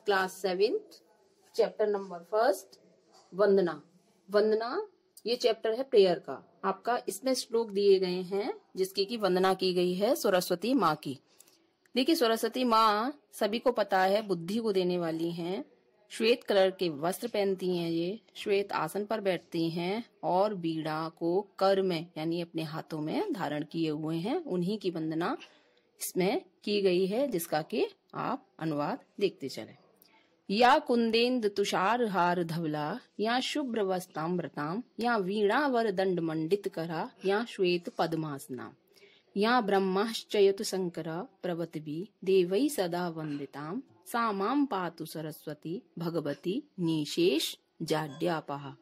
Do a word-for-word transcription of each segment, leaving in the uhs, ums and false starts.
Class seventh, chapter number first, Vandana. Vandana ये chapter है prayer का आपका। इसमें श्लोक दिए गए हैं जिसकी की वंदना की गई है सरस्वती माँ की। देखिए, सरस्वती माँ सभी को पता है बुद्धि को देने वाली हैं। श्वेत कलर के वस्त्र पहनती हैं, ये श्वेत आसन पर बैठती हैं और बीड़ा को कर में यानी अपने हाथों में धारण किए हुए हैं। उन्हीं की वंदना इसमें की गई है, जिसका कि आप अनुवाद देखते चले। या कुंदेन्द्र तुषार हार धवला, या शुभ्र वस्ताम्रताम, या वीणा वर दंड मंडित करा, या श्वेत पद्मासना, या ब्रह्माश्चयत शंकरा प्रवतभी देवै सदा वंदिताम, सा मां पातु सरस्वती भगवती निशेष जाड्यापहा।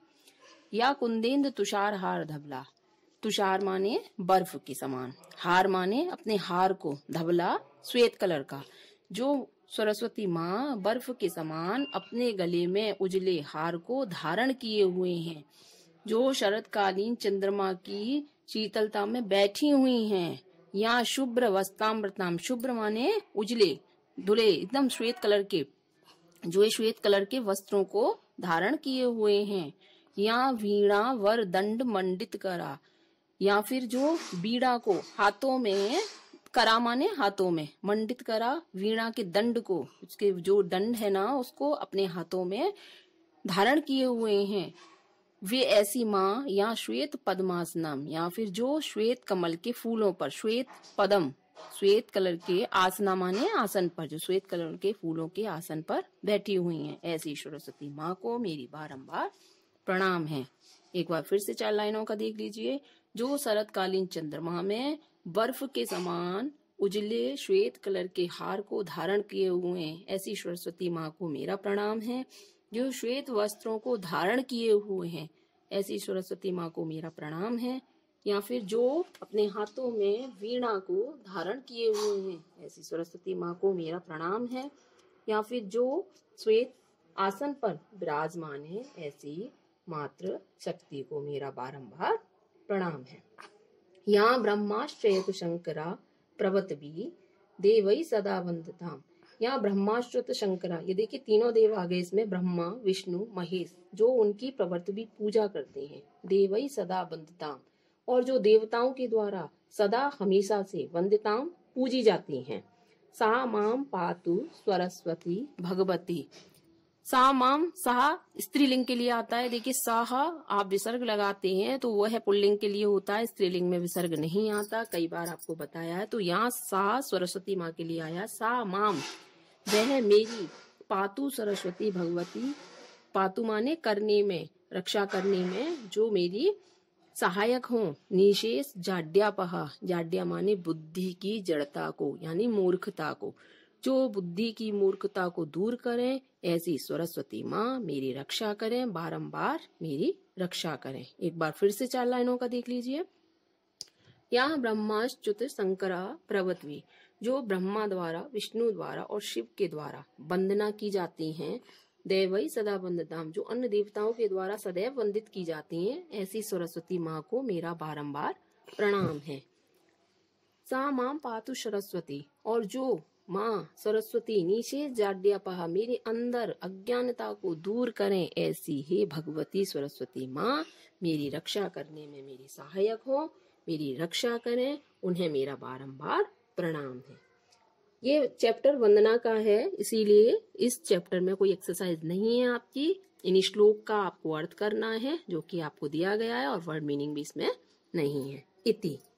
या कुंदेन्द्र तुषार हार धवला, तुषार माने बर्फ के समान, हार माने अपने हार को, धवला श्वेत कलर का। जो सरस्वती माँ बर्फ के समान अपने गले में उजले हार को धारण किए हुए हैं, जो शरतकालीन चंद्रमा की शीतलता में बैठी हुई हैं। यहाँ शुभ्र वस्ताम्रताम, शुभ्र माने उजले धुले एकदम श्वेत कलर के, जो श्वेत कलर के वस्त्रों को धारण किए हुए हैं। यहाँ वीणा वर दंड मंडित करा, या फिर जो बीड़ा को हाथों में, करा माने हाथों में, मंडित करा वीणा के दंड को, उसके जो दंड है ना उसको अपने हाथों में धारण किए हुए हैं। वे ऐसी माँ या श्वेत पद्मासनम, या फिर जो श्वेत कमल के फूलों पर, श्वेत पद्म श्वेत कलर के आसना माने आसन पर, जो श्वेत कलर के फूलों के आसन पर बैठी हुई हैं, ऐसी सरस्वती माँ को मेरी बारंबार प्रणाम है। एक बार फिर से चार लाइनों का देख लीजिए। जो शरतकालीन चंद्रमा में बर्फ के समान उजले श्वेत कलर के हार को धारण किए हुए हैं, ऐसी सरस्वती माँ को मेरा प्रणाम है। जो श्वेत वस्त्रों को धारण किए हुए हैं, ऐसी सरस्वती माँ को मेरा प्रणाम है। या फिर जो अपने हाथों में वीणा को धारण किए हुए हैं, ऐसी सरस्वती माँ को मेरा प्रणाम है। या फिर जो श्वेत आसन पर विराजमान है, ऐसी मात्र शक्ति को मेरा बारंबार प्रणाम है। यहाँ ब्रह्माश्चयत शंकरा प्रवतभी देवै सदा वंदिताम, यहाँ ब्रह्माश्चयत शंकरा, ये देखिए तीनों देव आ गए इसमें, ब्रह्मा विष्णु महेश, जो उनकी प्रवर्तभी पूजा करते हैं। देवै सदा वंदिताम, और जो देवताओं के द्वारा सदा हमेशा से वंदिताम पूजी जाती हैं। सा माम पातु सरस्वती भगवती, सा माम, सा स्त्रीलिंग के लिए आता है। देखिए साह आप विसर्ग लगाते हैं तो वह पुल्लिंग के लिए होता है, स्त्रीलिंग में विसर्ग नहीं आता, कई बार आपको बताया है। तो यहाँ सा सरस्वती माँ के लिए आया। सा माम, वह मेरी, पातु सरस्वती भगवती, पातु माने करने में, रक्षा करने में, जो मेरी सहायक हो। निशेष जाड्यापहा, जाड्या माने बुद्धि की जड़ता को यानी मूर्खता को, जो बुद्धि की मूर्खता को दूर करें, ऐसी सरस्वती माँ मेरी रक्षा करें, बारंबार मेरी रक्षा करें। एक बार फिर से चार लाइनों का देख लीजिए। यहाँ ब्रह्माच्युत शंकरा प्रवतवी, जो ब्रह्मा द्वारा, विष्णु द्वारा और शिव के द्वारा वंदना की जाती हैं। देवै सदा वंदिताम, जो अन्य देवताओं के द्वारा सदैव वंदित की जाती हैं, ऐसी सरस्वती माँ को मेरा बारंबार प्रणाम है। सा माम पातु सरस्वती, और जो माँ सरस्वती निशेष जाड्यापहा, मेरे अंदर अज्ञानता को दूर करें, ऐसी ही भगवती सरस्वती माँ मेरी रक्षा करने में मेरी सहायक हो, मेरी रक्षा करें, उन्हें मेरा बारंबार प्रणाम है। ये चैप्टर वंदना का है, इसीलिए इस चैप्टर में कोई एक्सरसाइज नहीं है आपकी। इन श्लोक का आपको अर्थ करना है जो कि आपको दिया गया है, और वर्ड मीनिंग भी इसमें नहीं है। इति।